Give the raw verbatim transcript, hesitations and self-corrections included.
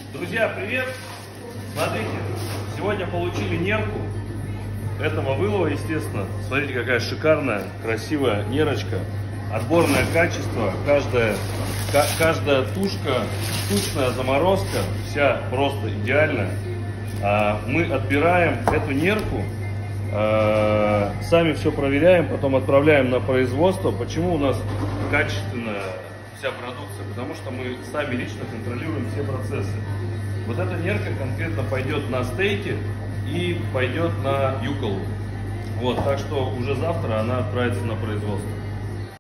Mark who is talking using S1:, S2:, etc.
S1: Друзья, привет! Смотрите, сегодня получили нерку этого вылова, естественно. Смотрите, какая шикарная, красивая нерочка. Отборное качество, каждая, каждая тушка, тушная заморозка, вся просто идеальная. Мы отбираем эту нерку, сами все проверяем, потом отправляем на производство. Почему у нас качественная вся продукция? Потому что мы сами лично контролируем все процессы. Вот эта нерка конкретно пойдет на стейки и пойдет на юколу. Вот, так что уже завтра она отправится на производство.